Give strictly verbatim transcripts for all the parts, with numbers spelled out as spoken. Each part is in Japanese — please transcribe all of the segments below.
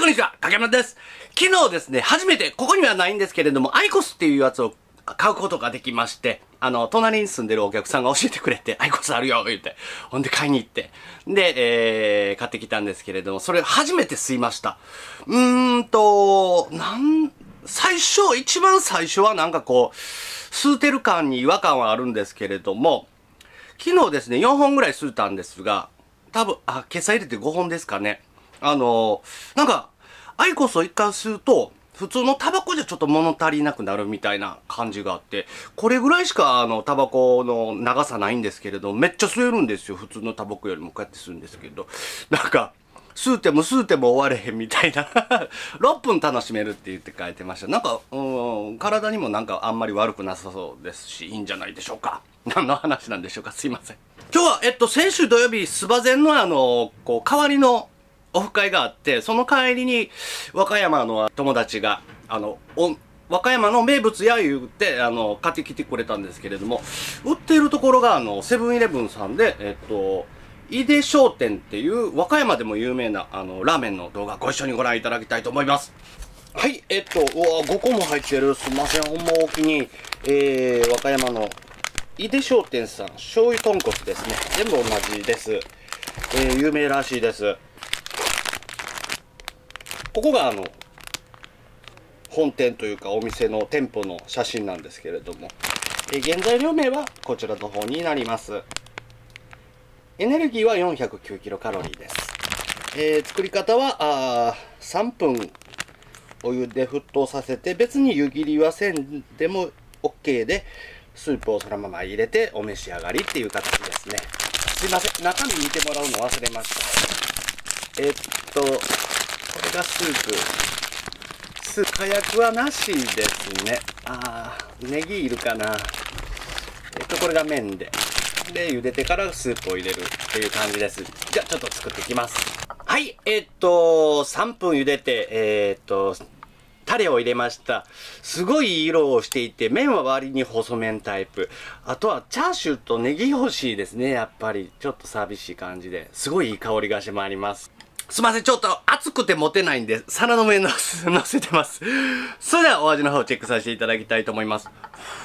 こんにちは、影山です。昨日ですね、初めて、ここにはないんですけれども、アイコスっていうやつを買うことができまして、あの、隣に住んでるお客さんが教えてくれて、アイコスあるよ言って、ほんで買いに行って、で、えー、買ってきたんですけれども、それ初めて吸いました。うーんと、なん、最初、一番最初はなんかこう、吸うてる感に違和感はあるんですけれども、昨日ですね、よんほんぐらい吸ったんですが、多分、あ、今朝入れてごほんですかね。あのー、なんか、アイコスを一回吸うと、普通のタバコじゃちょっと物足りなくなるみたいな感じがあって、これぐらいしかあの、タバコの長さないんですけれど、めっちゃ吸えるんですよ。普通のタバコよりもこうやって吸うんですけど。なんか、吸うても吸うても終われへんみたいな。ろっぷん楽しめるって言って書いてました。なんか、うん、体にもなんかあんまり悪くなさそうですし、いいんじゃないでしょうか。何の話なんでしょうか。すいません。今日は、えっと、先週土曜日、スバゼンのあの、こう、代わりのオフ会があって、その帰りに、和歌山の友達が、あの、お和歌山の名物や言って、あの、買ってきてくれたんですけれども、売っているところが、あの、セブンイレブンさんで、えっと、井出商店っていう、和歌山でも有名な、あの、ラーメンの動画、ご一緒にご覧いただきたいと思います。はい、えっと、うわ、ごこも入ってる。すいません、ほんまおおきに、えー、和歌山の、井出商店さん、醤油豚骨ですね。全部同じです。えー、有名らしいです。ここがあの、本店というかお店の店舗の写真なんですけれども、えー、原材料名はこちらの方になります。エネルギーは よんひゃくきゅうキロカロリーです。えー、作り方は、あさんぷんお湯で沸騰させて、別に湯切りはせんでも OK で、スープをそのまま入れてお召し上がりっていう形ですね。すいません、中身見てもらうの忘れました。えっと、これがスープ。スープ、火薬はなしですね。あー、ネギいるかな。えっと、これが麺で。で、茹でてからスープを入れるっていう感じです。じゃあ、ちょっと作っていきます。はい、えっと、さんぷん茹でて、えっと、タレを入れました。すごい色をしていて、麺は割に細麺タイプ。あとはチャーシューとネギ欲しいですね、やっぱり。ちょっと寂しい感じで。すごいいい香りがしてまいります。すいません、ちょっと熱くて持てないんで、皿の上に乗せてます。それではお味の方をチェックさせていただきたいと思います。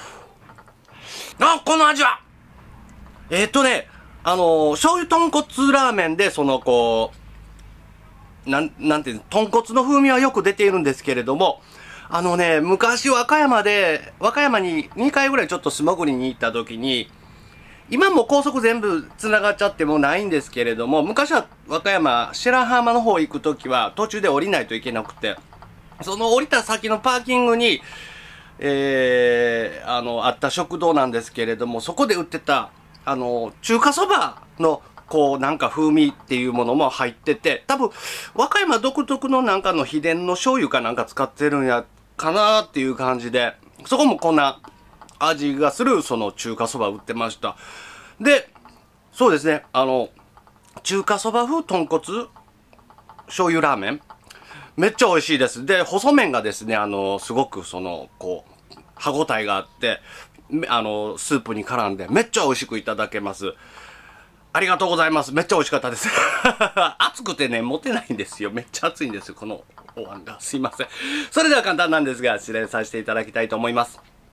あ、この味はえー、っとね、あのー、醤油豚骨ラーメンで、その、こう、なん、なんていうの、豚骨の風味はよく出ているんですけれども、あのね、昔和歌山で、和歌山ににかいぐらいちょっと素潜りに行った時に、今も高速全部繋がっちゃってもないんですけれども、昔は和歌山、白浜の方行く時は途中で降りないといけなくて、その降りた先のパーキングに、えー、あの、あった食堂なんですけれども、そこで売ってた、あの、中華そばの、こう、なんか風味っていうものも入ってて、多分、和歌山独特のなんかの秘伝の醤油かなんか使ってるんや、かなーっていう感じで、そこもこんな味がする、その中華そば売ってました。で、そうですね、あの、中華そば風豚骨醤油ラーメン、めっちゃ美味しいです。で、細麺がですね、あの、すごくその、こう、歯ごたえがあって、あの、スープに絡んで、めっちゃ美味しくいただけます。ありがとうございます。めっちゃ美味しかったです。熱くてね、持てないんですよ。めっちゃ熱いんですよ、このお椀が。すいません。それでは簡単なんですが、失礼させていただきたいと思います。